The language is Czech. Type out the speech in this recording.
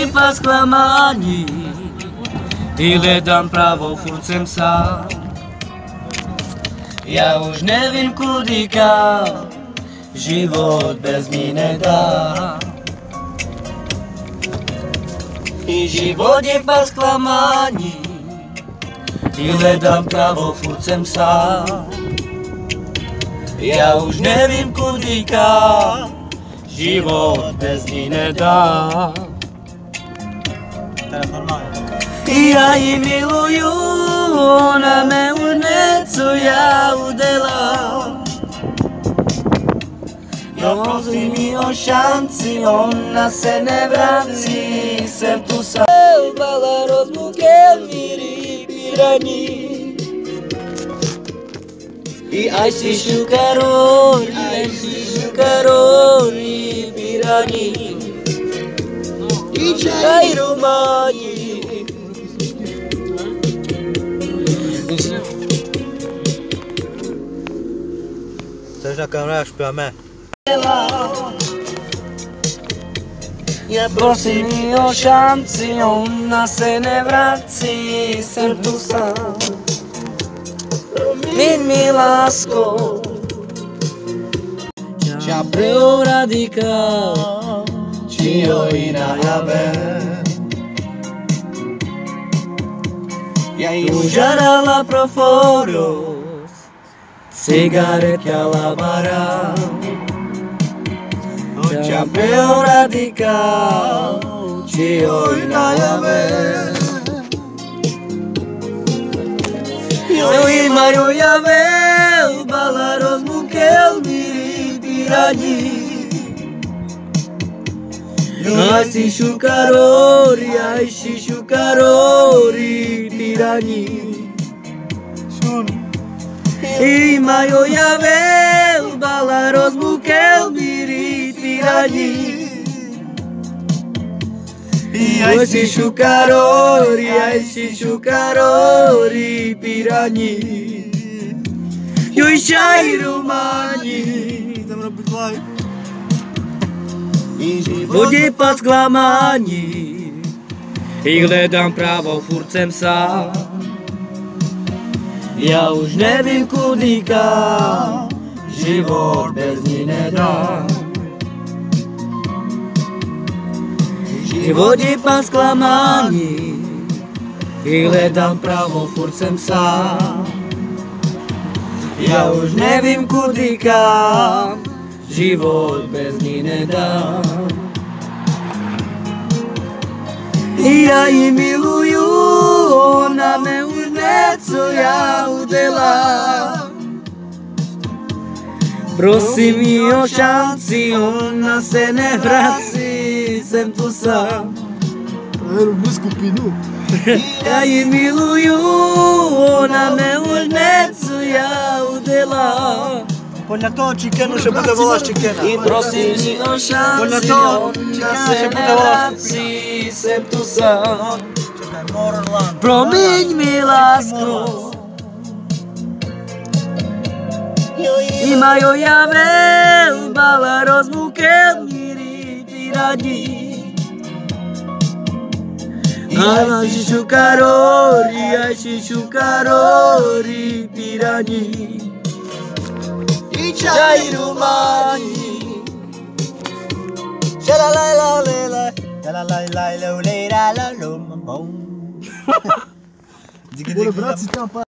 po zklamání i hledám pravou, furt jsem sám. Já už nevím kudy kam, život bez ní nedá. I život je po zklamání i hledám pravou, furt jsem sám. Já už nevím kudy kam, život bez ní nedá. Já ji miluju, ona mě už ne, co já udělám. Jo, prosím mi o šanci, ona se nevrací, jsem tu sám. Bala rozmukem míry piraní. I Aishi Shukarori piraní. I Chai Rumani. Chceš na kameru, až pijeme? Já prosím ji o šanci, ona se nevrací, jsem tu sám. Promiň mi lásko, já preu radikál, čího jiná javé. Já ji užadala pro foros, cigaret a lavara. Já preu radikál, čího jiná javé. Eu imaju javel, bala rozmukel miri pirani. Aishi Shukarori pirani. Imaju javel, bala rozmukel miri pirani. Aishi Shukarori piraní. Joj Chai Rumani. Jdem robit live. I život je po zklamání i hledám pravou, furt jsem sám. Já už nevím kudy kam, život bez ní nedá. Život je po zklamání i hledám pravou, furt jsem sám. Já už nevím kudy kam, život bez ní nedá. Já ji miluju, ona mě už ne, co já udělám. Prosím ji o šanci, ona se nevrací, jsem tu sám. Robi skupinu. Já ji miluju, ona mě už ne, co já udělám. Podle toho chickenu se bude volat chickena. I prosím ji o šanci, ona se nevrací, jsem tu sám. Promiň mi lásko, imaju javel, bala rozmukel miri pirani. Aishi Shukarori pirani. I Chai Rumani. Shalalalalalala, shalalalalalala, bom. Diga, diga,